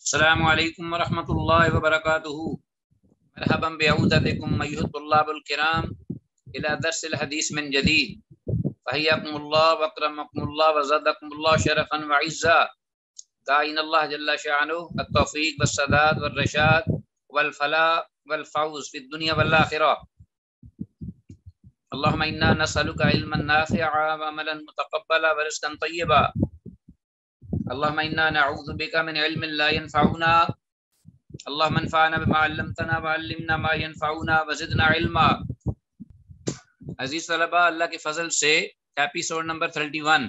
अस्सलामु अलैकुम वरहमतुल्लाहि वबरकातुहू। मरहबन बिअऊदतिकुम अय्युहत तुल्लाबुल किराम इला दर्सिल हदीस मिन जदीद। फहियकुमुल्लाह वअकरमकुमुल्लाह वज़दकुमुल्लाह शरफन व इज़्ज़ा। दाइनल्लाह जल्ल शाअनुहु अत-तौफीक वस्सदाद वर्रशाद वल फलाह वल फौज़ फिद दुनिया वल आखिरह। अल्लाहुम्मा इन्ना नसअलुका इल्मन नाफ़िअन व अमलन मुतक़ब्बला व रिज़्क़न तय्यबा। अल्लाहुम्मा इन्ना नऊज़ु बिका मिन इल्मिन ला यनफ़उना। अल्लाहुम्मा अन्फ़अना बिमा अल्लमतना व अल्लिमना मा यनफ़उना व ज़िदना इल्मा। अज़ीज़ तलबा, अल्लाह के फजल से एपिसोड नंबर 31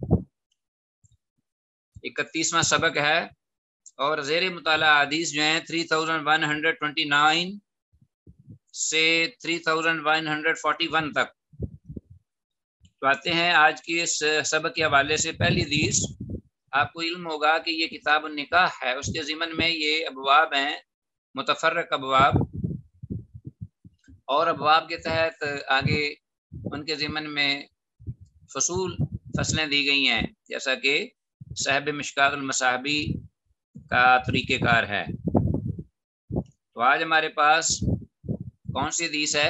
31वां सबक है और ज़ेर मुताला हदीस जो हैं 3129 से 3141 तक। तो आते हैं आज के इस सबक के हवाले से। पहली हदीस, आपको इल्म होगा कि ये किताब निकाह है, उसके ज़िमन में ये अबवाब हैं, मुतफर्रक अबवाब, और अबवाब के तहत आगे उनके ज़िमन में फसलें दी गई हैं, जैसा कि साहिब मिशकातुल मसाबी का तरीक़ेकार है। तो आज हमारे पास कौन सी हदीस है?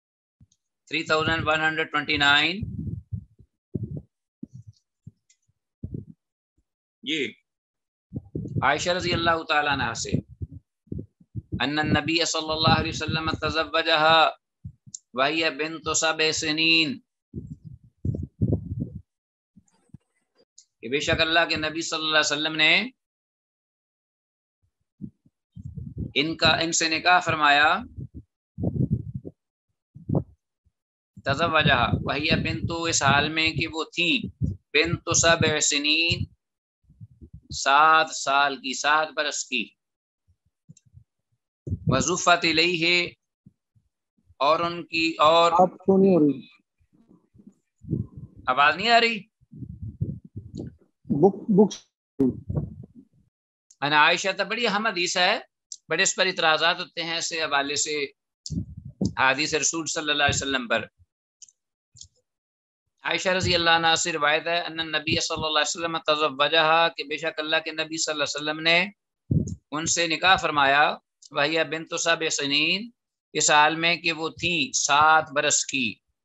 3129 जी, आयशा रज़ी अल्लाह ताला अन्हा से, अन्नन नबी सल्लल्लाहु अलैहि वसल्लम तज़व्वजहा व हिय बिन्तु सब'i सिनीन, कि बेशक अल्लाह के नबी सल्लल्लाहु अलैहि वसल्लम ने इनसे निकाह फरमाया। तज़व्वजहा व हिय बिन्तु, इस हाल में कि वो थी, बिन्तु सब'i सिनीन, 7 साल की, 7 बरस की। वज़ुफ़त इलैहि, और उनकी, और आप क्यों नहीं हो रही? आवाज नहीं आ रही? बुक अना आयशा तो बड़ी अहम हदीस है, बड़े इस पर इतराज़ात होते हैं इससे हवाले से हदीस रसूल सल्लल्लाहु अलैहि वसल्लम पर। आयशा रज़ी अल्लाह अन्हा से रिवायत है, अन्नन नबी सल्लल्लाहु अलैहि वसल्लम तज़व्वजहा, कि बेशक अल्लाह के नबी सल्लल्लाहु अलैहि वसल्लम ने उनसे निकाह फरमाया। वहिय बिन्तु सब'i सिनीन, इस हाल में कि वो थी 7 बरस की।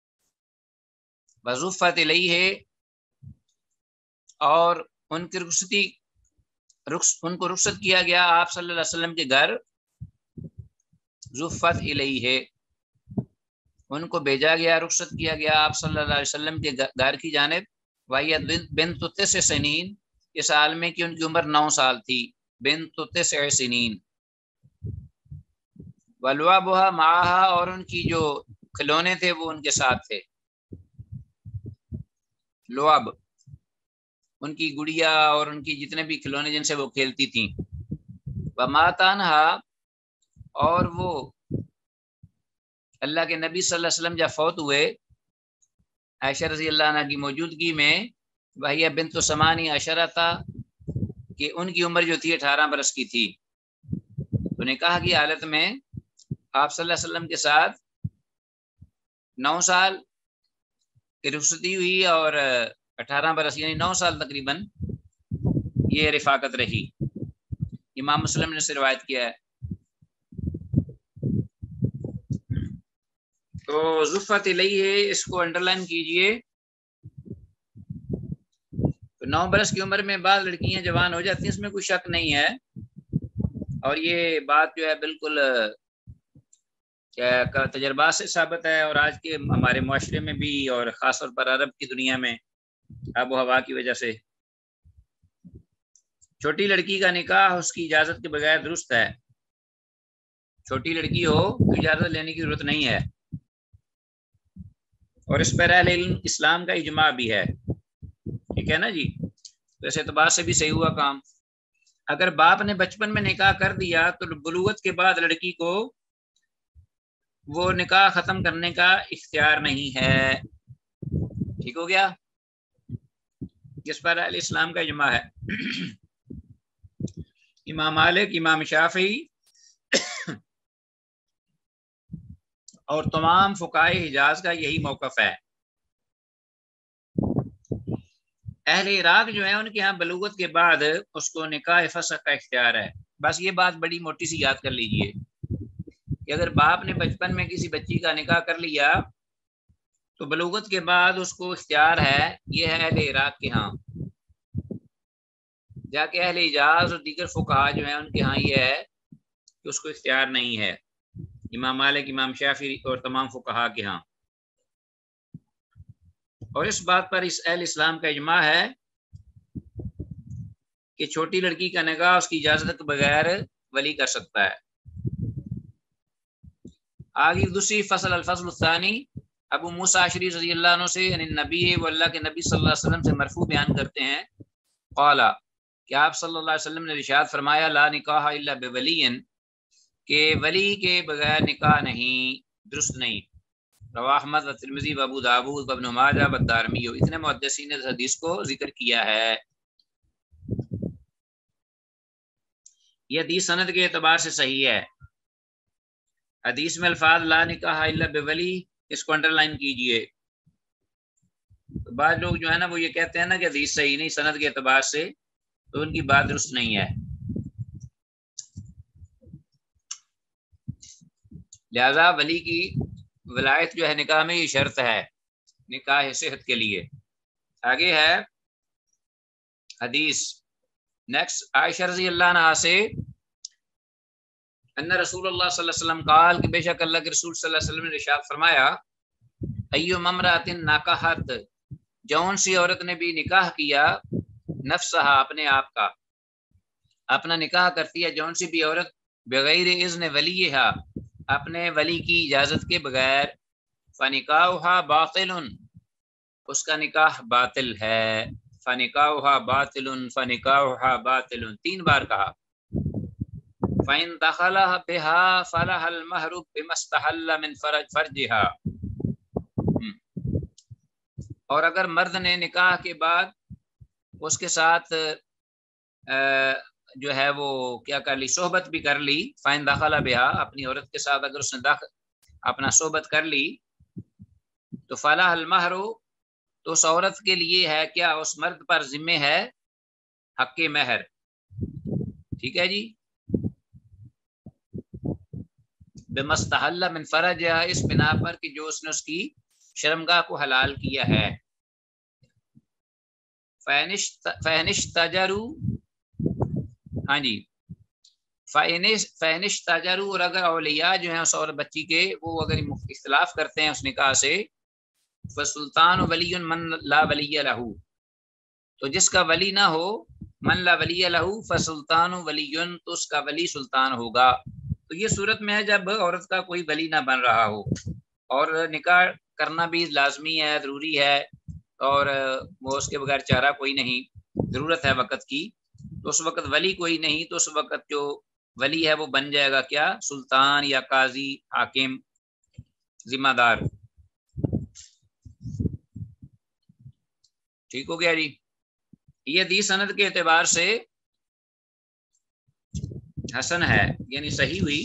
वज़ुफ़त इलैहि, और उनकी उनको रुखसत किया गया आप सल्लल्लाहु अलैहि वसल्लम के घर। ज़ुफ़त इलैहि, उनको भेजा गया, रुखसत किया गया आप सल्लल्लाहु अलैहि वसल्लम के घर की जानिब। वहिय बिन्तु 9 सिनीन, इस हाल में कि उनकी उम्र 9 साल थी। बिन्तु 9 सिनीन। वलुअबुहा माहा, और उनकी जो खिलौने थे वो उनके साथ थे। लुअब, उनकी गुड़िया और उनकी जितने भी खिलौने जिनसे वो खेलती थी। वमातानहा, और वो अल्लाह के नबी सल्लल्लाहु अलैहि वसल्लम जब फौत हुए आयशा रज़ी अल्लाह अन्हा की मौजूदगी में, वहिय बिन्तु समानी अशरता, कि उनकी उम्र जो थी 18 बरस की थी। तो निकाह की हालत में आप सल्लल्लाहु अलैहि वसल्लम के साथ 9 साल की रुखसती हुई और 18 बरस यानी 9 साल तकरीबन ये रिफाकत रही। इमाम मुस्लिम ने से रिवायत किया है। तो ज़ुफ़त इलैहि है, इसको अंडरलाइन कीजिए। तो 9 बरस की उम्र में बाद लड़कियां जवान हो जाती हैं, इसमें कोई शक नहीं है। और ये बात जो है बिल्कुल का तजर्बा से साबित है, और आज के हमारे मुआशरे में भी, और ख़ास तौर पर अरब की दुनिया में आबो हवा की वजह से छोटी लड़की का निकाह उसकी इजाज़त के बगैर दुरुस्त है। छोटी लड़की हो तो इजाज़त लेने की जरूरत नहीं है, और इस पर अहले इल्म इस्लाम का इजमा भी है। ठीक है ना जी? तो इस एतबार से भी सही हुआ काम। अगर बाप ने बचपन में निकाह कर दिया तो बुलूगत के बाद लड़की को वो निकाह खत्म करने का इख्तियार नहीं है। ठीक हो गया? जिस पर अहले इस्लाम का इजमा है। इमाम मालिक, इमाम शाफी और तमाम फुकाए हिजाज का यही मौक़िफ़ है। اہل عراق جو ہے ان کے ہاں بلوغت کے بعد اس کو نکاح فسخ کا اختیار ہے. بس یہ بات بڑی موٹی سی یاد کر لیجئے کہ اگر باپ نے بچپن میں کسی بچی کا نکاح کر لیا تو بلوغت کے بعد اس کو اختیار ہے. یہ ہے اہل عراق کے ہاں. جا کے اہل حجاز اور دیگر فقہا جو ہیں ان کے ہاں یہ ہے کہ اس کو اختیار نہیں ہے. امام مالک، امام شافعی اور تمام فقہا کے ہاں. اور اس بات پر اس اہل اسلام کا اجماع ہے کہ چھوٹی لڑکی کا نکاح اس کی اجازت کے بغیر ولی کر سکتا ہے. آگے دوسری فصل، الفصل الثانی، ابو موسیٰ اشعری رضی اللہ عنہ سے یعنی نبی وہ اللہ کے نبی صلی اللہ علیہ وسلم سے مرفوع بیان کرتے ہیں قال کہ آپ صلی اللہ علیہ وسلم نے ارشاد فرمایا لا نکاح الا بولی، کہ ولی کے بغیر نکاح نہیں، درست نہیں. رواہ احمد و ترمذی و ابو داؤد و ابن ماجہ و الدارمی. اتنے محدثین نے اس حدیث کو ذکر کیا ہے. یہ حدیث سند کے اعتبار سے صحیح ہے. حدیث میں الفاظ لا نکاح الا بولی، اس کو انڈر لائن کیجئے. تو بعض لوگ جو ہے نا وہ یہ کہتے ہیں نا کہ حدیث صحیح نہیں سند کے اعتبار سے، تو ان کی بات درست نہیں ہے. لہذا ولی کی ولایت جو ہے نکاح میں یہ شرط ہے نکاح صحت کے لیے. آگے ہے حدیث نیکسٹ، عائشہ رضی اللہ عنہا سے ان رسول اللہ صلی اللہ علیہ وسلم قال کہ بے شک اللہ کے رسول صلی اللہ علیہ وسلم نے ارشاد فرمایا ایو امرأۃ نکحت، جون سی عورت نے بھی نکاح کیا، نفسہا اپنے آپ کا، اپنا نکاح کرتی ہے جون سی بھی عورت، بغیر اذن ولیہا اپنے ولی کی اجازت کے بغیر، فنکاحہا باطل، اس کا نکاح باطل ہے. فنکاحہا باطل، فنکاحہا باطل، 3 بار کہا. فَإِن دَخَلَ بِهَا فَلَهَا الْمَهْرُ بِمَا اسْتَحَلَّ مِنْ فَرْجِهَا. اور اگر مرد نے نکاح کے بعد اس کے ساتھ جو ہے وہ کیا کر لی، صحبت بھی کر لی. فَإِن دَخَلَ بِهَا، اپنی عورت کے ساتھ اگر اس نے اپنا صحبت کر لی تو فَلَهَا الْمَهْرُ، تو اس عورت کے لیے ہے کیا، اس مرد پر ذمہ ہے حق مہر. ٹھیک ہے جی. بمستحل من فرجہا، اس بنا پر کہ جو اس نے اس کی شرمگاہ کو حلال کیا ہے. فینش تاجرو، ہاں جی، فینش تاجرو، اور اگر اولیاء جو ہیں اس اور بچی کے وہ اگر اختلاف کرتے ہیں اس نکاح سے، فسلطان ولی من لا ولی لہ، تو جس کا ولی نہ ہو، من لا ولی لہ فسلطان ولی، تو اس کا ولی سلطان ہوگا. تو یہ صورت میں ہے جب عورت کا کوئی ولی نہ بن رہا ہو اور نکاح کرنا بھی لازمی ہے، ضروری ہے، اور وہ اس کے بغیر چارہ کوئی نہیں، ضرورت ہے وقت کی، تو اس وقت ولی کوئی نہیں، تو اس وقت جو ولی ہے وہ بن جائے گا کیا، سلطان یا قاضی، حاکم، ذمہ دار. ٹھیک ہو گیا جی. یہ حدیث سند کے اعتبار سے حسن ہے، یعنی صحیح ہوئی.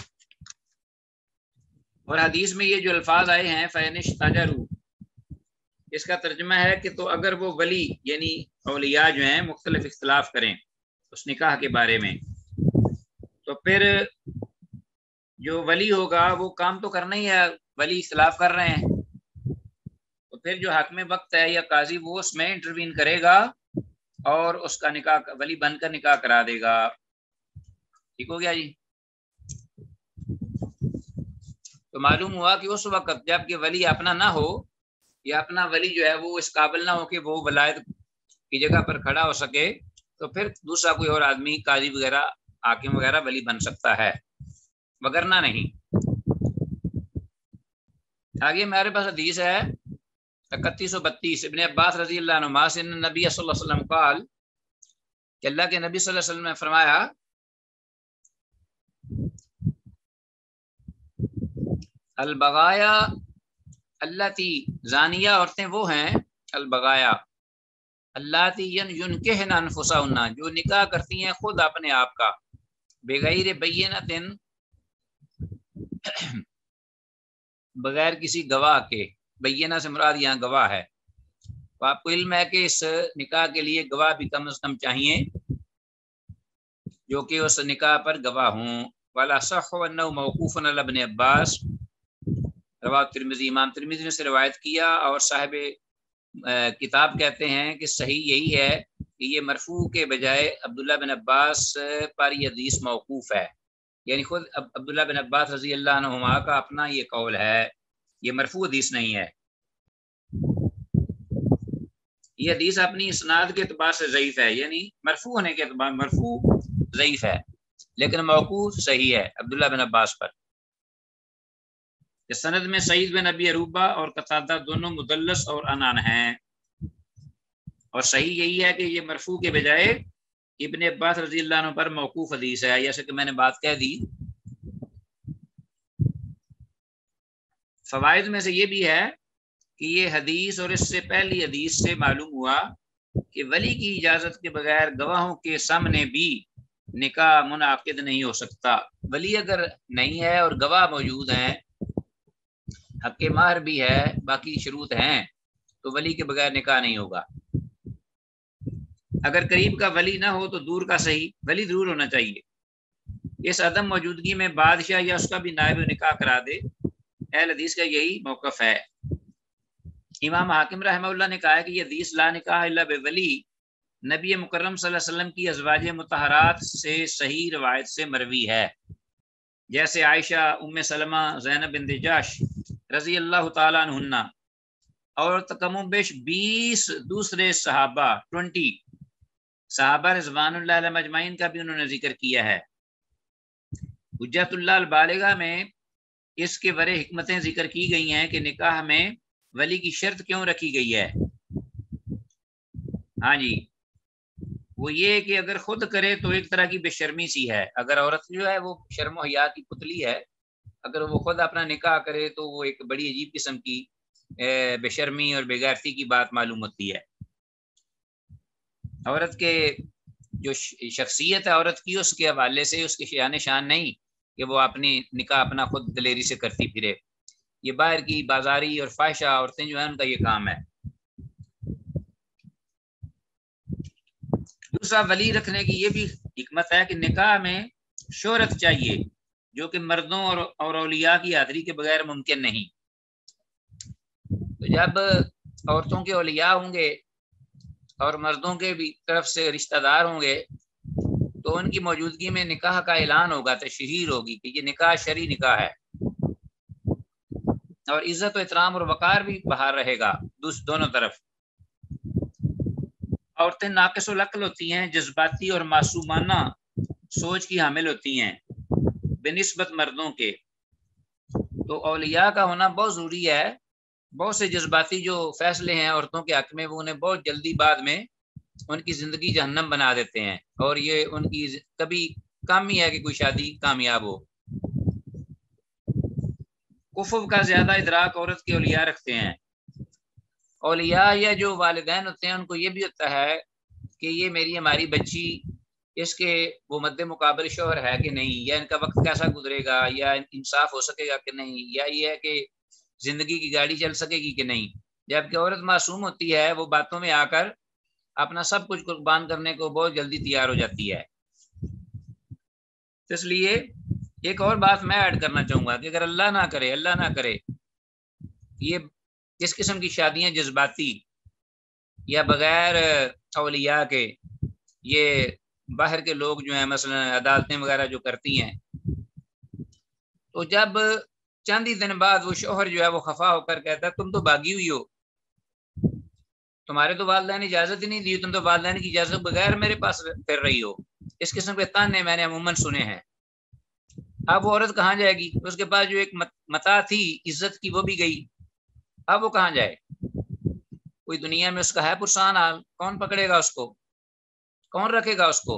اور حدیث میں یہ جو الفاظ آئے ہیں فینش تاجرو، اس کا ترجمہ ہے کہ تو اگر وہ ولی یعنی اولیاء جو ہیں مختلف اختلاف کریں اس نکاح کے بارے میں، تو پھر جو ولی ہوگا وہ کام تو کرنا ہی ہے. ولی اختلاف کر رہے ہیں تو پھر جو حاکم وقت ہے یا قاضی وہ اس میں انٹروین کرے گا اور اس کا نکاح ولی بن کر نکاح کرا دے گا. ٹھیک ہو گیا جی. تو معلوم ہوا کہ اس وقت جب کہ ولی اپنا نہ ہو یا اپنا ولی جو ہے وہ اس قابل نہ ہو کہ وہ ولایت کی جگہ پر کھڑا ہو سکے، تو پھر دوسرا کوئی اور آدمی قاضی وغیرہ، حاکم وغیرہ ولی بن سکتا ہے، وگرنہ نہیں. آگے میرے پاس حدیث ہے 3132، ابن عباس رضی اللہ عنہما سے نبی صلی اللہ علیہ وسلم قال کہ اللہ کے نبی صلی اللہ علیہ وسلم نے فرمایا البغایا اللاتی، زانیہ عورتیں وہ ہیں، البغایا اللاتی ینکحن انفسہن، جو نکاح کرتی ہیں خود اپنے آپ کا، بغیر بینۃ، بغیر کسی گواہ کے، بینہ سے مراد یہاں گواہ ہے، تو آپ کو علم ہے کہ اس نکاح کے لیے گواہ بھی کم از کم چاہیے جو کہ اس نکاح پر گواہ ہوں۔ والا صح انه موقوف علی ابن عباس، رواه ترمذی، امام ترمذی نے سے روایت کیا اور صاحب کتاب کہتے ہیں کہ صحیح یہی ہے کہ یہ مرفوع کے بجائے عبداللہ بن عباس پر یہ حدیث موقوف ہے، یعنی خود عبداللہ بن عباس رضی اللہ عنہما کا اپنا یہ قول ہے، یہ مرفوع حدیث نہیں ہے۔ یہ حدیث اپنی اسناد کے اعتبار سے ضعیف ہے، یعنی مرفوع ہونے کے اعتبار مرفوع ضعیف ہے، لیکن موقوف صحیح ہے عبداللہ بن عباس پر۔ سند میں سعید بن ابی عروبہ اور قتادہ دونوں مدلس اور عنان ہیں، اور صحیح یہی ہے کہ یہ مرفوع کے بجائے ابن عباس رضی اللہ عنہ پر موقوف حدیث ہے، جیسے کہ میں نے بات کہہ دی۔ فوائد میں سے یہ بھی ہے کہ یہ حدیث اور اس سے پہلی حدیث سے معلوم ہوا کہ ولی کی اجازت کے بغیر گواہوں کے سامنے بھی نکاح منعقد نہیں ہو سکتا۔ ولی اگر نہیں ہے اور گواہ موجود ہیں، حق مہر بھی ہے، باقی شروط ہیں، تو ولی کے بغیر نکاح نہیں ہوگا۔ اگر قریب کا ولی نہ ہو تو دور کا صحیح، ولی ضرور ہونا چاہیے۔ اس عدم موجودگی میں بادشاہ یا اس کا بھی نائب نکاح کرا دے، اہل حدیث کا یہی موقف ہے۔ امام حاکم رحمہ اللہ نے کہا ہے کہ یہ حدیث لا نکاح الا بولی نبی مکرم صلی اللہ علیہ وسلم کی ازواج مطہرات سے صحیح روایت سے مروی ہے، جیسے عائشہ، ام سلمہ، زینب بنت جحش رضی اللہ تعالیٰ عنہ اور کم و بیش 20 دوسرے صحابہ 20 صحابہ رضوان اللہ علیہم اجمعین کا بھی انہوں نے ذکر کیا ہے۔ حجت اللہ البالغہ میں اس کے بڑے حکمتیں ذکر کی گئی ہیں کہ نکاح میں ولی کی شرط کیوں رکھی گئی ہے۔ ہاں جی، وہ یہ کہ اگر خود کرے تو ایک طرح کی بے شرمی سی ہے، اگر عورت جو ہے وہ شرم و حیا کی پتلی ہے، اگر وہ خود اپنا نکاح کرے تو وہ ایک بڑی عجیب قسم کی بے شرمی اور بے غیرتی کی بات معلوم ہوتی ہے۔ عورت کے جو شخصیت ہے عورت کی، اس کے حوالے سے اس کی شان شان نہیں کہ وہ اپنی نکاح اپنا خود دلیری سے کرتی پھرے، یہ باہر کی بازاری اور فاحشہ عورتیں جو ہیں ان کا یہ کام ہے۔ دوسرا ولی رکھنے کی یہ بھی حکمت ہے کہ نکاح میں شہرت چاہیے، جو کہ مردوں اور اولیاء کی حاضری کے بغیر ممکن نہیں۔ تو جب عورتوں کے اولیاء ہوں گے اور مردوں کے بھی طرف سے رشتہ دار ہوں گے تو ان کی موجودگی میں نکاح کا اعلان ہوگا، تشہیر ہوگی کہ یہ نکاح شرعی نکاح ہے، اور عزت و احترام اور وقار بھی بہار رہے گا دونوں طرف۔ عورتیں ناقص العقل ہوتی ہیں، جذباتی اور معصومانہ سوچ کی حامل ہوتی ہیں بنسبت مردوں کے، تو اولیاء کا ہونا بہت ضروری ہے۔ بہت سے جذباتی جو فیصلے ہیں عورتوں کے حق میں، وہ انہیں بہت جلدی بعد میں ان کی زندگی جہنم بنا دیتے ہیں، اور یہ ان کی کبھی کم ہی ہے کہ کوئی شادی کامیاب ہو۔ کفو کا زیادہ ادراک عورت کے اولیاء رکھتے ہیں۔ اولیاء یا جو والدین ہوتے ہیں ان کو یہ بھی ہوتا ہے کہ یہ ہماری بچی، اس کے وہ مد مقابل شوہر ہے کہ نہیں، یا ان کا وقت کیسا گزرے گا، یا انصاف ہو سکے گا کہ نہیں، یا یہ ہے کہ زندگی کی گاڑی چل سکے گی کہ نہیں۔ جبکہ عورت معصوم ہوتی ہے، وہ باتوں میں آ کر اپنا سب کچھ قربان کرنے کو بہت جلدی تیار ہو جاتی ہے۔ اس لیے ایک اور بات میں ایڈ کرنا چاہوں گا کہ اگر اللہ نہ کرے یہ اس قسم کی شادیاں جذباتی یا بغیر اولیاء کے، یہ باہر کے لوگ جو ہیں مثلا عدالتیں وغیرہ جو کرتی ہیں، تو جب چند ہی دن بعد وہ شوہر جو ہے وہ خفا ہو کر کہتا ہے تم تو بھاگی ہوئی ہو، تمہارے تو والدین نے اجازت ہی نہیں دی، تم تو والدین کی اجازت بغیر میرے پاس پھر رہی ہو، اس قسم کے تانے میں نے عموماً سنے ہیں۔ اب وہ عورت کہاں جائے گی؟ اس کے پاس جو ایک متاع تھی عزت کی وہ بھی گئی، اب وہ کہاں جائے؟ کوئی دنیا میں اس کا ہے پرسان حال؟ کون پکڑے گا اس کو؟ کون رکھے گا اس کو؟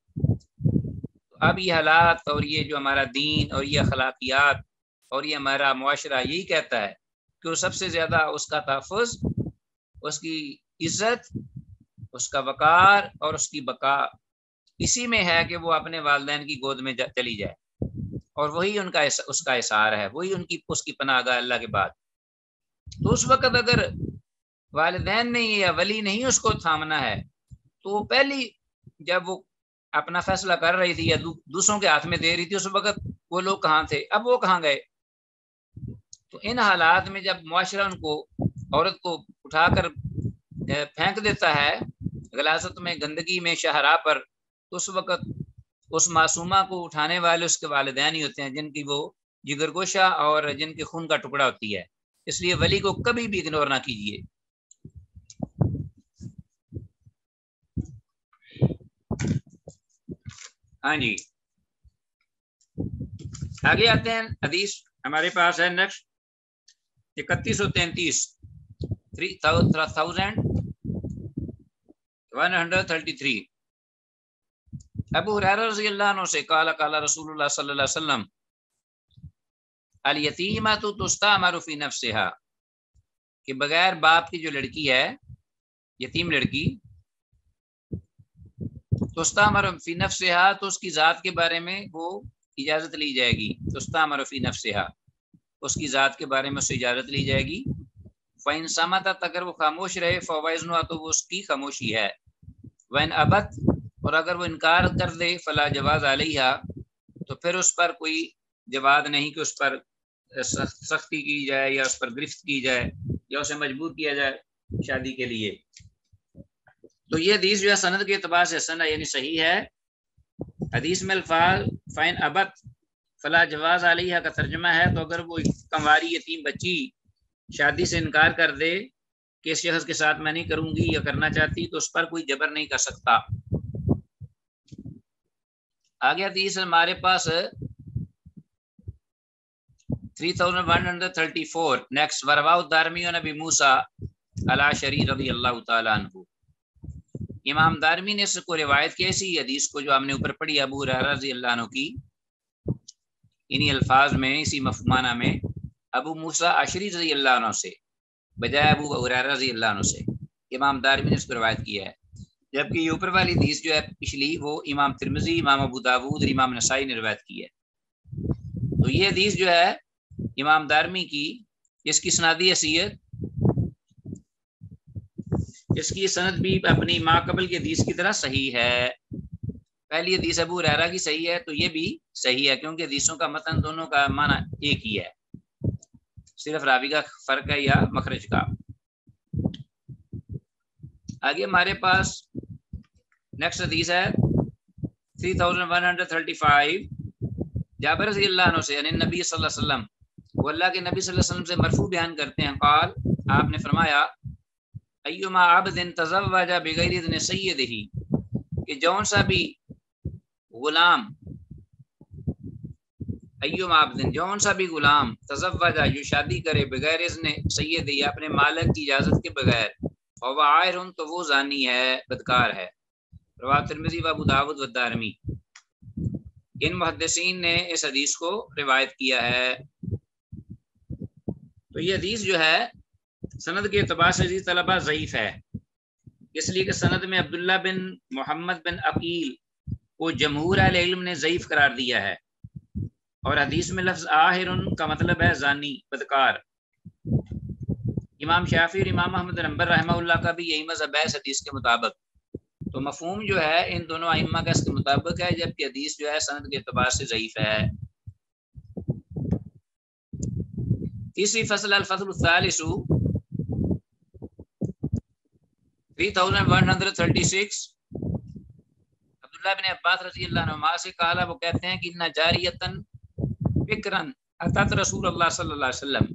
اب یہ حالات اور یہ جو ہمارا دین اور یہ اخلاقیات اور یہ ہمارا معاشرہ یہی کہتا ہے کہ وہ سب سے زیادہ اس کا تحفظ، اس کی عزت، اس کا وقار اور اس کی بقا اسی میں ہے کہ وہ اپنے والدین کی گود میں چلی جائے، اور وہی اس کا احسار ہے، وہی اس کی پناہ گاہ اللہ کے بعد۔ تو اس وقت اگر والدین نہیں یا ولی نہیں اس کو تھامنا ہے، تو پہلی جب وہ اپنا فیصلہ کر رہی تھی یا دوسروں کے ہاتھ میں دے رہی تھی اس وقت وہ لوگ کہاں تھے، اب وہ کہاں گئے؟ تو ان حالات میں جب معاشرہ ان کو عورت کو اٹھا کر پھینک دیتا ہے غلاظت میں، گندگی میں، شاہراہ پر، تو اس وقت اس معصومہ کو اٹھانے والے اس کے والدین ہی ہوتے ہیں، جن کی وہ جگر گوشہ اور جن کے خون کا ٹکڑا ہوتی ہے۔ اس لیے ولی کو کبھی بھی اگنور نہ کیجیے۔ ہاں جی، آگے آتے ہیں، حدیث ہمارے پاس ہے نیکسٹ 3133 3133 ابو ہریرہ رضی اللہ عنہ سے قال قال رسول اللہ صلی اللہ علیہ وسلم الیتیمۃ تستعمر فی نفسها، کہ بغیر باپ کی جو لڑکی ہے، یتیم لڑکی، تستعمر فی نفسها، تو اس کی ذات کے بارے میں وہ اجازت لی جائے گی، تستعمر فی نفسها، اس کی ذات کے بارے میں اس سے اجازت لی جائے گی۔ فَإِن صَمَتَتْ، اگر وہ خاموش رہے، فَوَإِذْنُهَا، تو وہ اس کی خاموشی ہے۔ وَإِنْ أَبَتْ، اور اگر وہ انکار کر دے، فَلَا جَوَازَ عَلَيْهَا، تو پھر اس پر کوئی جواز نہیں کہ اس پر سختی کی جائے یا اس پر گرفت کی جائے یا اسے مجبور کیا جائے شادی کے لیے۔ تو یہ حدیث جو ہے سند کے اعتبار سے حسن ہے، یعنی صحیح ہے۔ حدیث میں الفاظ فَإِنْ أَبَتْ فَلَا جَوَازَ عَلَيْهَا کا ترجمہ ہے، تو اگر وہ کنواری یتیم بچی شادی سے انکار کر دے کہ اس شخص کے ساتھ میں نہیں کروں گی یا کرنا چاہتی، تو اس پر کوئی جبر نہیں کر سکتا۔ آگے حدیث ہمارے پاس 3134 نیکسٹ، ورواه الدارمی عن ابی موسیٰ الاشعری رضی اللہ تعالی عنہ، امام دارمی نے اس کو روایت کی اسی حدیث کو جو ہم نے اوپر پڑھی ابو ہریرہ رضی اللہ عنہ کی، انہی الفاظ میں، اسی مفہومانہ میں، ابو موسیٰ اشعری رضی اللہ عنہ سے بجائے ابو ہریرہ رضی اللہ عنہ سے امام دارمی نے اس کو روایت کیا ہے، جبکہ یہ اوپر والی حدیث جو ہے پچھلی وہ امام ترمذی، امام ابو داود اور امام نسائی نے روایت کی ہے۔ تو یہ حدیث جو ہے امام دارمی کی، اس کی سندی حیثیت، اس کی سند بھی اپنی ما قبل کی حدیث کی طرح صحیح ہے۔ پہلی حدیث ابو ہریرہ کی صحیح ہے، تو یہ بھی صحیح ہے، کیونکہ حدیثوں کا متن دونوں کا معنی ایک ہی ہے، صرف راوی کا فرق ہے یا مخرج کا۔ آگے ہمارے پاس نیکسٹ حدیث ہے 3135 جابر رضی اللہ عنہ سے، یعنی نبی صلی اللہ علیہ وسلم، وہ اللہ کے نبی صلی اللہ علیہ وسلم سے مرفوع بیان کرتے ہیں، قال، آپ نے فرمایا، ایما عبد تزوج بغیر اذن سیدہ، کہ جون سا بھی غلام، ایما عبد، جون سا بھی غلام، تزوج، جو شادی کرے، بغیر اذن سیدہ، اپنے مالک کی اجازت کے بغیر، فهو عائر، تو وہ زانی ہے، بدکار ہے۔ رواه ترمذی و ابو داود و دارمی، ان محدثین نے اس حدیث کو روایت کیا ہے۔ تو یہ حدیث جو ہے سند کے اعتبار سے عزیز طلبہ ضعیف ہے، اس لیے کہ سند میں عبداللہ بن محمد بن عقیل کو جمہور اہل علم نے ضعیف قرار دیا ہے، اور حدیث میں لفظ آہر کا مطلب ہے زانی، بدکار۔ امام شافعی اور امام احمد بن حنبل رحمہ اللہ کا بھی یہی مذہب ہے اس حدیث کے مطابق، تو مفہوم جو ہے ان دونوں ائمہ کا اس کے مطابق ہے، جبکہ حدیث جو ہے سند کے اعتبار سے ضعیف ہے۔ تیسری فصل، الفصل الثالث 3136 عبداللہ بن عباس رضی اللہ عنہ سے قال، وہ کہتے ہیں کہ ان جاریتن بکرن اتت رسول اللہ صلی اللہ علیہ وسلم،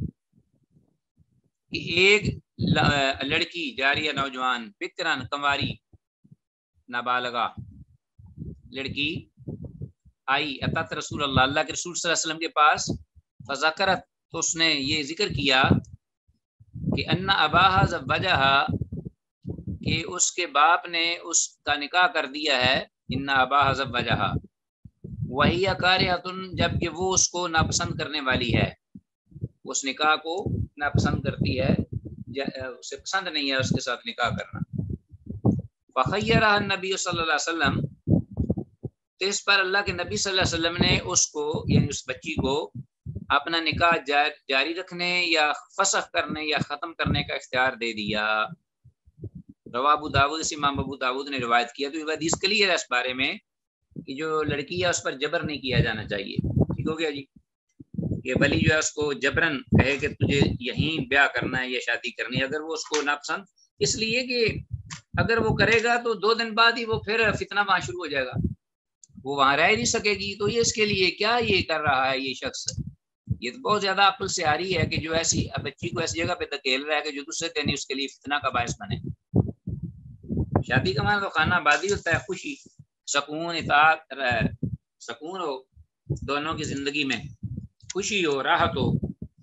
کہ ایک لڑکی جاریہ نوجوان، بکرن کنواری نابالغہ لڑکی آئی، اتت رسول اللہ، اللہ کے رسول صلی اللہ علیہ وسلم کے پاس، فذکرت، تو اس نے یہ ذکر کیا کہ ان اباہا زوجہا، کہ اس کے باپ نے اس کا نکاح کر دیا ہے، ان اباہا زوجہا، وہی کارہۃن، جبکہ وہ اس کو ناپسند کرنے والی ہے، اس نکاح کو ناپسند کرتی ہے، اسے پسند نہیں ہے اس کے ساتھ نکاح کرنا۔ فخیرہ النبی صلی اللہ علیہ وسلم، تو اس پر اللہ کے نبی صلی اللہ علیہ وسلم نے اس کو، یعنی اس بچی کو، اپنا نکاح جاری رکھنے یا فسخ کرنے یا ختم کرنے کا اختیار دے دیا۔ رواہ ابو داؤد، سے امام ابو داؤد نے روایت کیا۔ تو یہ حدیث کلیئر ہے اس بارے میں کہ جو لڑکی ہے اس پر جبر نہیں کیا جانا چاہیے۔ ٹھیک ہو گیا جی؟ کہ ولی جو ہے اس کو جبرن کہے کہ تجھے یہیں بیاہ کرنا ہے یا شادی کرنی ہے، اگر وہ اس کو ناپسند، اس لیے کہ اگر وہ کرے گا تو 2 دن بعد ہی وہ پھر فتنہ وہاں شروع ہو جائے گا، وہ وہاں رہ نہیں سکے گی۔ تو یہ اس کے لیے کیا یہ کر رہا ہے یہ شخص، یہ تو بہت زیادہ عقل سے آ رہی ہے کہ جو ایسی بچی کو ایسی جگہ پہ دھکیل رہا ہے کہ جو دوسرے دن اس کے لیے فتنہ کا باعث بنے۔ شادی کا معنی تو خانہ آبادی ہوتا ہے، خوشی، سکون، اطاعت، سکون ہو دونوں کی زندگی میں، خوشی ہو، راحت ہو۔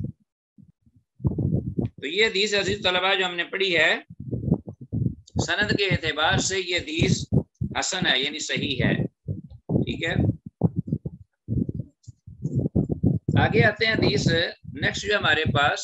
تو یہ حدیث عزیز طلباء جو ہم نے پڑھی ہے، سند کے اعتبار سے یہ حدیث حسن ہے، یعنی صحیح ہے۔ ٹھیک ہے، آگے آتے ہیں حدیث نیکسٹ جو ہمارے پاس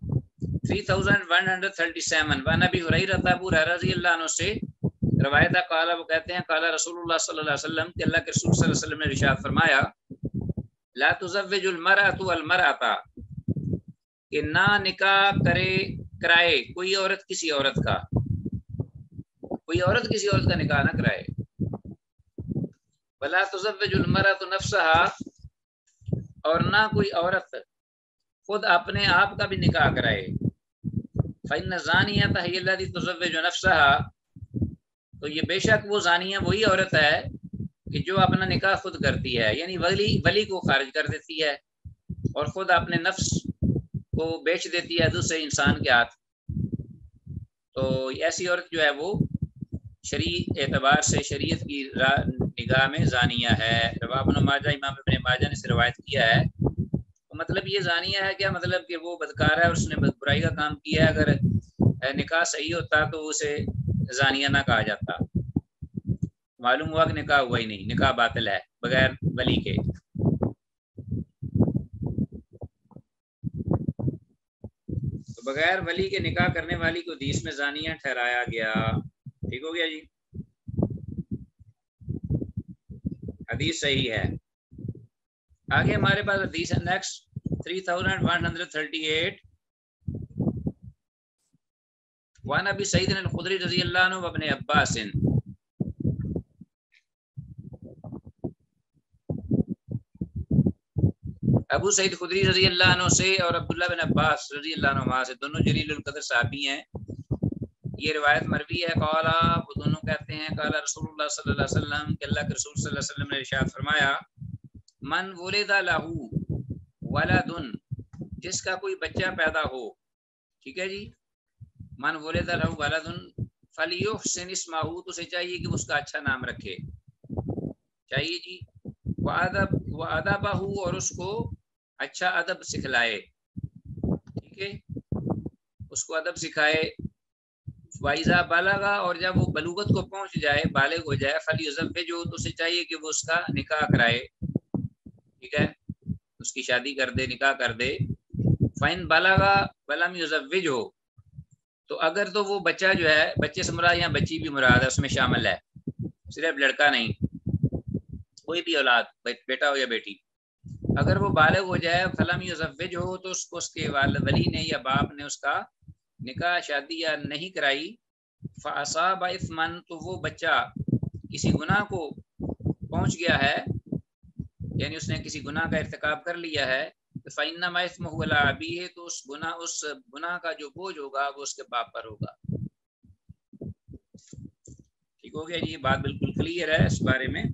3137 وعن ابی ہریرہ، ابو ہریرہ رضی اللہ عنہ سے روایت ہے، قال، وہ کہتے ہیں، قال رسول اللہ صلی اللہ علیہ وسلم، کہ اللہ کے رسول صلی اللہ علیہ وسلم نے ارشاد فرمایا، لا تزوج المرأة المرأة، کہ نہ نکاح کرائے کوئی عورت کسی عورت کا، کوئی عورت کسی عورت کا نکاح نہ کرائے۔ ولا تزوج المرأة نفسها، اور نہ کوئی عورت خود اپنے آپ کا بھی نکاح کرائے۔ فإن الزانية هي التي تزوج نفسها، تو یہ بے شک وہ زانیہ وہی عورت ہے کہ جو اپنا نکاح خود کرتی ہے، یعنی ولی کو خارج کر دیتی ہے اور خود اپنے نفس کو بیچ دیتی ہے دوسرے انسان کے ہاتھ۔ تو ایسی عورت جو ہے وہ شرعی اعتبار سے شریعت کی نگاہ میں زانیہ ہے۔ رواه ابن ماجہ، امام ابن ماجہ نے سے روایت کیا ہے۔ تو مطلب یہ زانیہ ہے کیا؟ مطلب کہ وہ بدکار ہے اور اس نے برائی کا کام کیا ہے، اگر نکاح صحیح ہوتا تو اسے زانیہ نہ کہا جاتا۔ معلوم ہوا کہ نکاح ہوا ہی نہیں، نکاح باطل ہے بغیر ولی کے۔ تو بغیر ولی کے نکاح کرنے والی کو حدیث میں زانیہ ٹھہرایا گیا۔ ٹھیک ہو گیا جی؟ حدیث صحیح ہے۔ آگے ہمارے پاس حدیث ہے نیکسٹ 3138 وعن ابی سعید الخدری رضی اللہ عنہ وابن عباس، ابو سعید خدری رضی اللہ عنہ سے اور عبداللہ بن عباس رضی اللہ عنہ سے، دونوں جلیل القدر صحابی ہیں۔ یہ روایت مروی ہے، قالا، وہ دونوں کہتے ہیں، قال رسول اللہ صلی اللہ علیہ وسلم، کہ اللہ کے رسول صلی اللہ علیہ وسلم نے ارشاد فرمایا، من ولد لہ ولد، جس کا کوئی بچہ پیدا ہو، ٹھیک ہے جی، من ولد لہ ولد فلیحسن اسمہ، تو اسے چاہیے کہ اس کا اچھا نام رکھے، چاہیے جی، وادبہ، اور اس کو اچھا ادب سکھلائے، ٹھیک ہے، اس کو ادب سکھائے۔ وَإِذَا بَلَغَ، اور جب وہ بلوغت کو پہنچ جائے، بالغ ہو جائے، فَلْيُزَوِّجْهُ، تو اسے چاہیے کہ وہ اس کا نکاح کرائے، ٹھیک ہے، اس کی شادی کر دے، نکاح کر دے۔ فَإِن بَلَغَ وَلَمْ يُزَوِّجْهُ، تو اگر تو وہ بچہ جو ہے، بچے سے مراد یا بچی بھی مراد ہے، اس میں شامل ہے، صرف لڑکا نہیں، کوئی بھی اولاد، بیٹا ہو یا بیٹی، اگر وہ بالغ ہو جائے، فَلَمْ يُزَوِّجْهُ، تو اس کے ولی نے یا باپ نے اس کا نکاح شادی یا نہیں کرائی، فَأَصَابَ إِثْمًا، تو وہ بچہ کسی گناہ کو پہنچ گیا ہے، یعنی اس نے کسی گناہ کا ارتکاب کر لیا ہے، فَإِنَّمَا إِثْمُهُ عَلَىٰ أَبِيهِ، تو اس گناہ کا جو بوجھ ہوگا وہ اس کے باپ پر ہوگا۔ ٹھیک ہو گیا جی؟ یہ بات بالکل کلیئر ہے اس بارے میں۔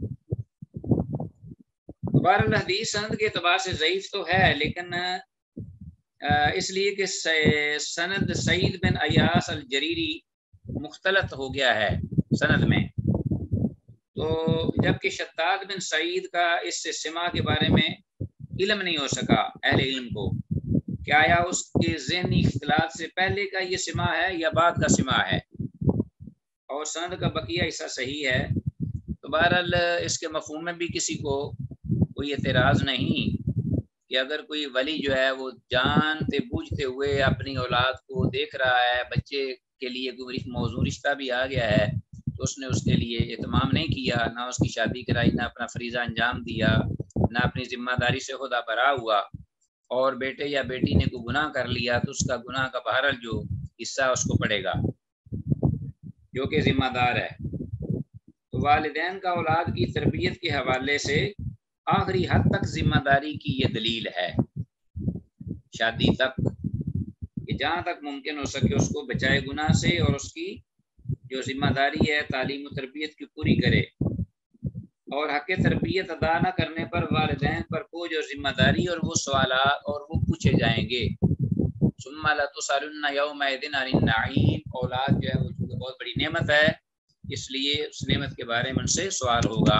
بہرحال حدیث سند کے اعتبار سے ضعیف تو ہے، لیکن اس لیے کہ سند سعید بن ایاس الجریری مختلط ہو گیا ہے سند میں، تو جبکہ شداد بن سعید کا اس سماع کے بارے میں علم نہیں ہو سکا اہل علم کو کہ آیا اس کے ذہنی اختلاط سے پہلے کا یہ سماع ہے یا بعد کا سماع ہے، اور سند کا بقیہ حصہ صحیح ہے۔ تو بہرحال اس کے مفہوم میں بھی کسی کو کوئی اعتراض نہیں کہ اگر کوئی ولی جو ہے وہ جانتے بوجھتے ہوئے اپنی اولاد کو دیکھ رہا ہے، بچے کے لیے کوئی موضوع رشتہ بھی آ گیا ہے، تو اس نے اس کے لیے اہتمام نہیں کیا، نہ اس کی شادی کرائی، نہ اپنا فریضہ انجام دیا، نہ اپنی ذمہ داری سے خدا برا ہوا، اور بیٹے یا بیٹی نے کوئی گناہ کر لیا تو اس کا گناہ کا بہرحال جو حصہ اس کو پڑے گا جو کہ ذمہ دار ہے۔ تو والدین کا اولاد کی تربیت کے حوالے سے آخری حد تک ذمہ داری کی یہ دلیل ہے، شادی تک، کہ جہاں تک ممکن ہو سکے اس کو بچائے گناہ سے اور اس کی جو ذمہ داری ہے تعلیم و تربیت کی پوری کرے، اور حق تربیت ادا نہ کرنے پر والدین پر بوجھ اور ذمہ داری اور وہ سوالات اور وہ پوچھے جائیں گے۔ ثم لتسألن یومئذ عن النعیم، اولاد جو ہے وہ بہت بڑی نعمت ہے، اس لیے اس نعمت کے بارے میں ان سے سوال ہوگا۔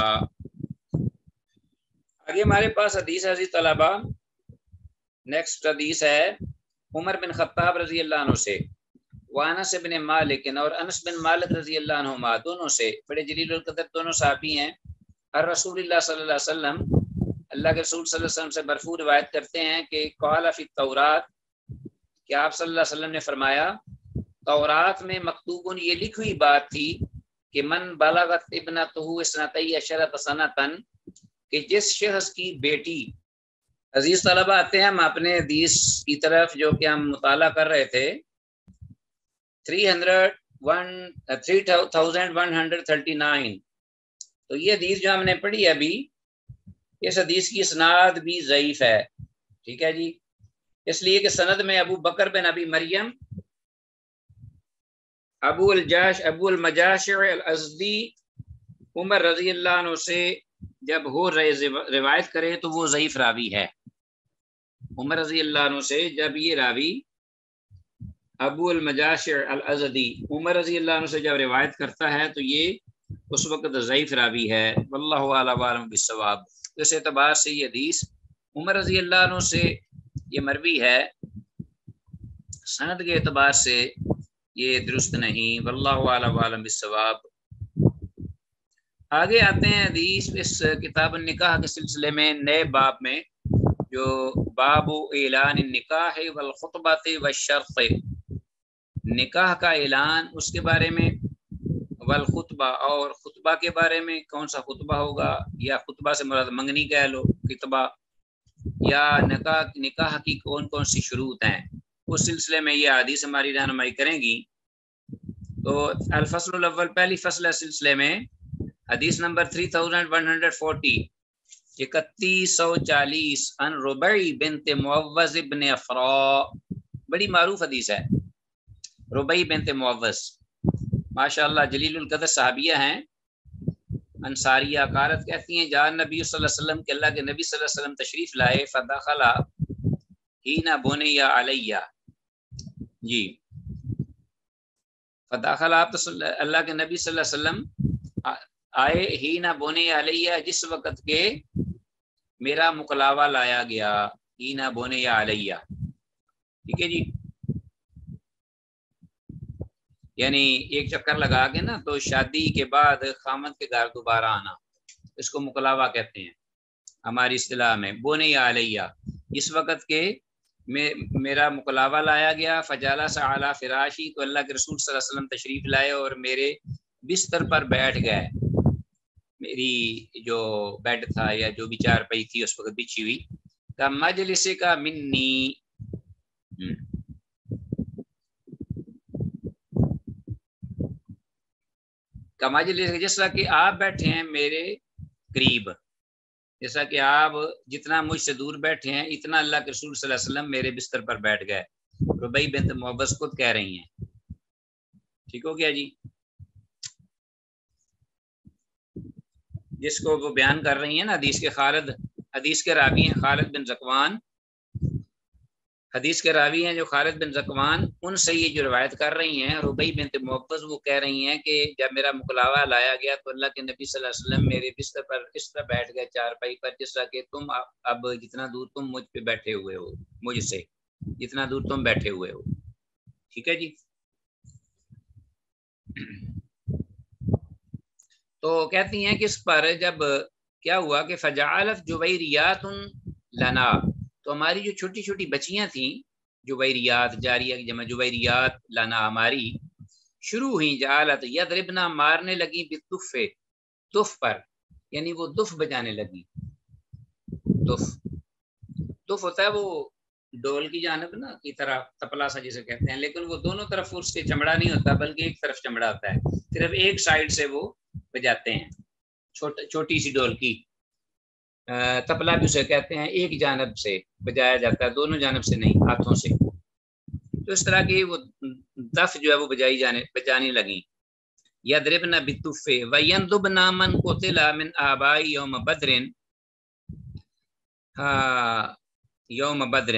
آگے ہمارے پاس حدیث ہے عزیز طلبہ، نیکسٹ حدیث ہے عمر بن خطاب رضی اللہ عنہ سے، وانس بن مالک اور انس بن مالک رضی اللہ عنہما، دونوں سے، بڑے جلیل القدر دونوں صحابی ہیں۔ الرسول اللہ صلی اللہ علیہ وسلم، اللہ کے رسول صلی اللہ علیہ وسلم سے مرفوع روایت کرتے ہیں کہ قال فی التورات، کہ آپ صلی اللہ علیہ وسلم نے فرمایا تورات میں مکتوب یہ لکھی ہوئی بات تھی کہ من بلغت ابنتہ اثنتی عشرۃ سنۃ، کہ جس شخص کی بیٹی، عزیز طلبہ آتے ہیں ہم اپنے حدیث کی طرف جو کہ ہم مطالعہ کر رہے تھے 3139، تو یہ حدیث جو ہم نے پڑھی ابھی، اس حدیث کی اسناد بھی ضعیف ہے، ٹھیک ہے جی، اس لیے کہ سند میں ابو بکر بن ابی مریم، ابو المجاشع الازدی، عمر رضی اللہ عنہ سے جب ہو رہے روایت کرے تو وہ ضعیف راوی ہے۔ عمر رضی اللہ عنہ سے جب یہ راوی ابو المجاشع الازدی عمر رضی اللہ عنہ سے جب روایت کرتا ہے تو یہ اس وقت ضعیف راوی ہے، واللہ اعلم بالصواب۔ اس اعتبار سے یہ حدیث عمر رضی اللہ عنہ سے یہ مروی ہے، سند کے اعتبار سے یہ درست نہیں، واللہ اعلم بالصواب۔ آگے آتے ہیں حدیث اس کتاب النکاح کے سلسلے میں نئے باب میں، جو باب اعلان النکاح والخطبۃ والشرط، نکاح کا اعلان اس کے بارے میں، والخطبہ اور خطبہ کے بارے میں، کون سا خطبہ ہوگا، یا خطبہ سے مراد منگنی کہہ لو، خطبہ، یا نکاح کی کون کون سی شروط ہیں، اس سلسلے میں یہ حدیث ہماری رہنمائی کریں گی۔ تو الفصل الاول، پہلی فصل ہے سلسلے میں، حدیث نمبر 3140، 3140، ان ربیع بنت معوذ بن افراء، بڑی معروف حدیث ہے، ربیع بنت معوذ، ماشاءاللہ جلیل القدر صحابیہ ہیں، انصاریہ، قالت کہتی ہیں جاء نبی صلی اللہ علیہ وسلم، کہ اللہ کے نبی صلی اللہ علیہ وسلم تشریف لائے، فدخل حین بنی علیہ، جی، فداخل، آپ اللہ کے نبی صلی اللہ علیہ وسلم آئے، ہی نہ بونے علیہ، جس وقت کے میرا مقلاوہ لایا گیا، ہی نہ بونے علیہ، ٹھیک ہے جی، یعنی ایک چکر لگا کے نا، تو شادی کے بعد خامد کے گھر دوبارہ آنا، اس کو مقلاوہ کہتے ہیں ہماری اصطلاح میں، بونے علیہ، اس وقت کے میرا مقلاوہ لایا گیا، فجالس علی فراشی، تو اللہ کے رسول صلی اللہ علیہ وسلم تشریف لائے اور میرے بستر پر بیٹھ گئے، میری جو بیڈ تھا یا جو بھی چارپائی تھی اس وقت بچھی ہوئی، کا مجلس کا منی، کا مجلس، جس طرح کہ آپ بیٹھے ہیں میرے قریب، جیسا کہ آپ جتنا مجھ سے دور بیٹھے ہیں اتنا اللہ کے رسول صلی اللہ علیہ وسلم میرے بستر پر بیٹھ گئے، ربیع بنت معوذ خود کہہ رہی ہیں، ٹھیک ہو گیا جی، جس کو وہ بیان کر رہی ہیں نا، حدیث کے راوی ہیں خالد بن زکوان، حدیث کے راوی ہیں جو خالد بن زکوان، ان سے یہ جو روایت کر رہی ہیں ربیع بنت معوذ، وہ کہہ رہی ہیں کہ جب میرا مقلاوہ لایا گیا تو اللہ کے نبی صلی اللہ علیہ وسلم میرے بستر پر اس طرح بیٹھ گئے چارپائی پر، جس طرح کہ تم اب جتنا دور تم مجھ پہ بیٹھے ہوئے ہو، مجھ سے جتنا دور تم بیٹھے ہوئے ہو، ٹھیک ہے جی۔ تو کہتی ہیں کہ اس پر جب کیا ہوا کہ فجعلت جویریات لنا، تو ہماری جو چھوٹی چھوٹی بچیاں تھیں، جویریات، جاریہ کی جمع جویریات، لنا ہماری، شروع ہوئی، جعلت یضربنا، مارنے لگی، بالدف، دف پر، یعنی وہ دف بجانے لگی، دف ہوتا ہے وہ ڈول کی جانب نا کی طرح تپلا سا جسے کہتے ہیں، لیکن وہ دونوں طرف اس سے چمڑا نہیں ہوتا بلکہ ایک طرف چمڑا ہوتا ہے، صرف ایک سائڈ سے وہ بجاتے ہیں، چھوٹی سی ڈول کی تپلا بھی اسے کہتے ہیں، ایک جانب سے بجایا جاتا ہے، دونوں جانب سے نہیں، ہاتھوں سے۔ تو اس طرح کی وہ دف جو ہے وہ بجانی لگیں۔ یضربن بالتف ویندبن من قتل من آباء یوم بدر، یوم بدر،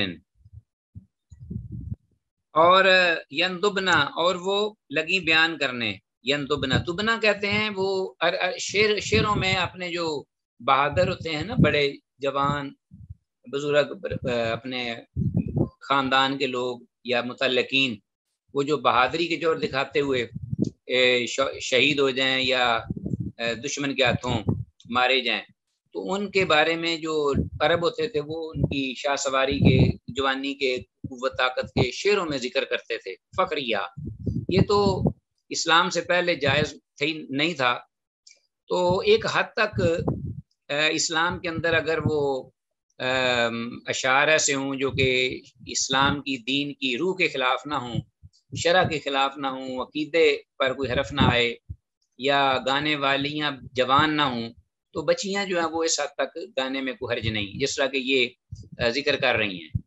اور یندبنا، اور وہ لگی بیان کرنے، یندبنا دبنا کہتے ہیں وہ شیروں میں اپنے جو بہادر ہوتے ہیں نا، بڑے جوان بزرگ اپنے خاندان کے لوگ یا متعلقین، وہ جو بہادری کے جوہر دکھاتے ہوئے شہید ہو جائیں یا دشمن کے ہاتھوں مارے جائیں، تو ان کے بارے میں جو عرب ہوتے تھے وہ ان کی شاہ سواری کے، جوانی کے، قوت طاقت کے شعروں میں ذکر کرتے تھے، فقریہ۔ یہ تو اسلام سے پہلے جائز نہیں تھا، تو ایک حد تک اسلام کے اندر اگر وہ اشعار ایسے ہوں جو کہ اسلام کی دین کی روح کے خلاف نہ ہوں، شرع کے خلاف نہ ہوں، عقیدے پر کوئی حرف نہ آئے، یا گانے والیاں جوان نہ ہوں، تو بچیاں جو ہیں وہ اس حد تک گانے میں کوئی حرج نہیں، جس طرح کہ یہ ذکر کر رہی ہیں۔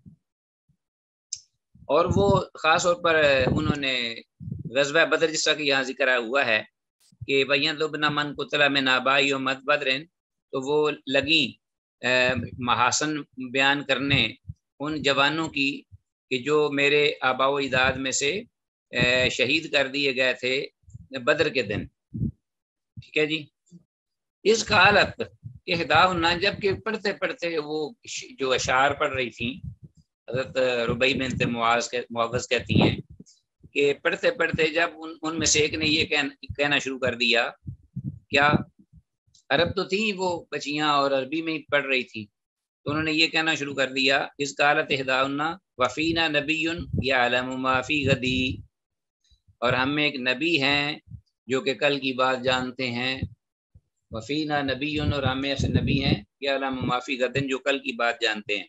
اور وہ خاص طور پر انہوں نے غزوہ بدر، جس طرح کہ یہاں ذکر ہوا ہے کہ وَيَنْضُبْنَ مَنْ قُتِلَ مِنْ آبَائِهِ يَوْمَ بَدْرٍ، تو وہ لگیں محاسن بیان کرنے ان جوانوں کی کہ جو میرے آباء و اجداد میں سے شہید کر دیے گئے تھے بدر کے دن۔ ٹھیک ہے جی۔ اس کا حالت احداؤنا، جب کہ پڑھتے پڑھتے وہ جو اشعار پڑھ رہی تھیں، حضرت ربیع بنت معوذ کہتی ہیں کہ پڑھتے پڑھتے جب ان میں سے ایک نے یہ کہنا شروع کر دیا، کیا عرب تو تھیں وہ بچیاں اور عربی میں ہی پڑھ رہی تھی، تو انہوں نے یہ کہنا شروع کر دیا، اس قالت احداؤنا وفینا نبی یعلم ما فی غدی، اور ہم میں ایک نبی ہیں جو کہ کل کی بات جانتے ہیں، وفینا نبی، اور ہم میں ایسے نبی ہیں یعلم ما فی غدن، جو کل کی بات جانتے ہیں۔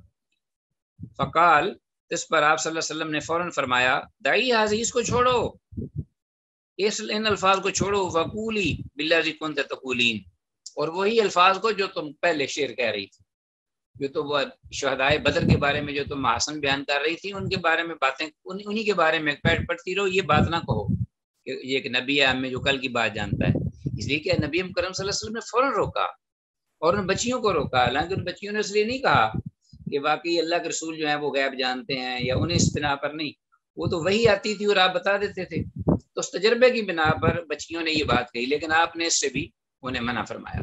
فقال، اس پر آپ صلی اللہ علیہ وسلم نے فوراً فرمایا، دعی حاضی، اس کو چھوڑو، ان الفاظ کو چھوڑو، وقولی باللذی کنت تقولین، اور وہی الفاظ کو جو تم پہلے شعر کہہ رہی تھی، جو تو وہ شہدائے بدر کے بارے میں جو تم محاسن بیان کر رہی تھی، ان کے بارے میں باتیں، انہی کے بارے میں پڑھتی رہو، یہ بات نہ کہو کہ یہ ایک نبی ہے ہمیں جو کل کی بات جانتا ہے۔ اس لیے کہ نبی کرم صلی اللہ علیہ وسلم نے فوراً روکا، اور ان بچیوں کو روکا، حالانکہ ان بچیوں نے اس لیے نہیں کہا کہ واقعی اللہ کے رسول جو ہیں وہ غیب جانتے ہیں، یا انہیں اس بنا پر نہیں، وہ تو وہی آتی تھی اور آپ بتا دیتے تھے، تو اس تجربے کی بنا پر بچیوں نے یہ بات کہی، لیکن آپ نے اس سے بھی انہیں منع فرمایا۔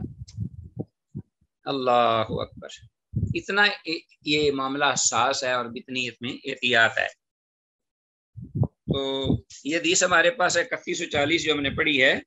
اللہ اکبر، اتنا یہ معاملہ حساس ہے اور اتنی اس میں احتیاط ہے۔ تو یہ حدیث ہمارے پاس ہے 3140 جو ہم نے پڑھی ہے۔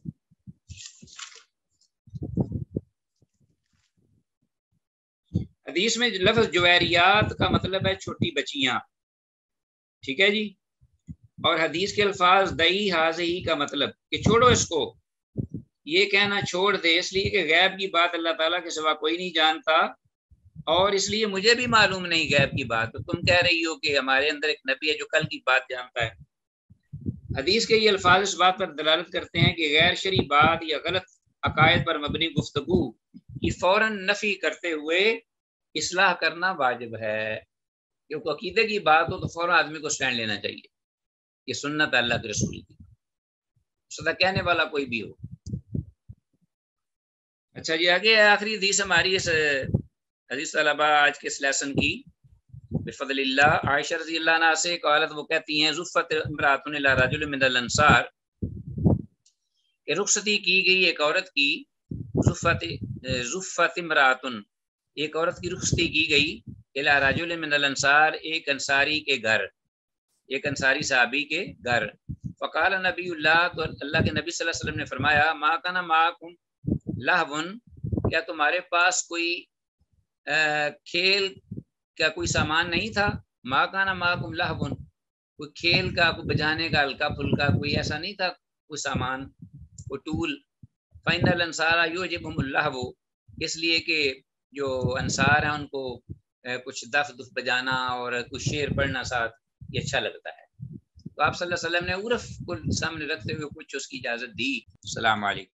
حدیث میں لفظ جویریات کا مطلب ہے چھوٹی بچیاں، ٹھیک ہے جی، اور حدیث کے الفاظ دئی حاضی کا مطلب کہ چھوڑو اس کو، یہ کہنا چھوڑ دے، اس لیے کہ غیب کی بات اللہ تعالیٰ کے سوا کوئی نہیں جانتا، اور اس لیے مجھے بھی معلوم نہیں غیب کی بات، تو تم کہہ رہی ہو کہ ہمارے اندر ایک نبی ہے جو کل کی بات جانتا ہے۔ حدیث کے یہ الفاظ اس بات پر دلالت کرتے ہیں کہ غیر شرعی بات یا غلط عقائد پر مبنی گفتگو کی فوراً نفی کرتے ہوئے اصلاح کرنا واجب ہے، کیونکہ عقیدے کی بات ہو تو فوراً آدمی کو سٹینڈ لینا چاہیے، یہ سنت اللہ کے رسول کی، سدا کہنے والا کوئی بھی ہو۔ اچھا جی، آگے آخری حدیث ہماری اس حدیث طلبہ آج کے اس لیسن کی، بفضل اللہ، عائشہ رضی اللہ عنہ سے قالت، وہ کہتی ہیں، زفت امرأۃ الی رجل من الانصار، کہ رخصتی کی گئی ایک عورت کی، زفت امرأۃ، ایک عورت کی رخصتی کی گئی، الی رجل من الانصار، ایک انصاری کے گھر، ایک انصاری صحابی کے گھر، فقال نبی اللہ، تو اللہ کے نبی صلی اللہ علیہ وسلم نے فرمایا، ما کان معکم لہو، کیا تمہارے پاس کوئی کھیل کا کوئی سامان نہیں تھا، ما کان معکم لہو، کوئی کھیل کا، کوئی بجانے کا ہلکا پھلکا کوئی ایسا نہیں تھا کوئی سامان، کوئی ٹول، فإن الانصار یعجبهم اللہو، اس لیے کہ جو انصار ہیں ان کو کچھ دف دف بجانا اور کچھ شعر پڑھنا ساتھ، یہ اچھا لگتا ہے۔ تو آپ صلی اللہ علیہ وسلم نے عرف کو سامنے رکھتے ہوئے کچھ اس کی اجازت دی۔ السلام علیکم۔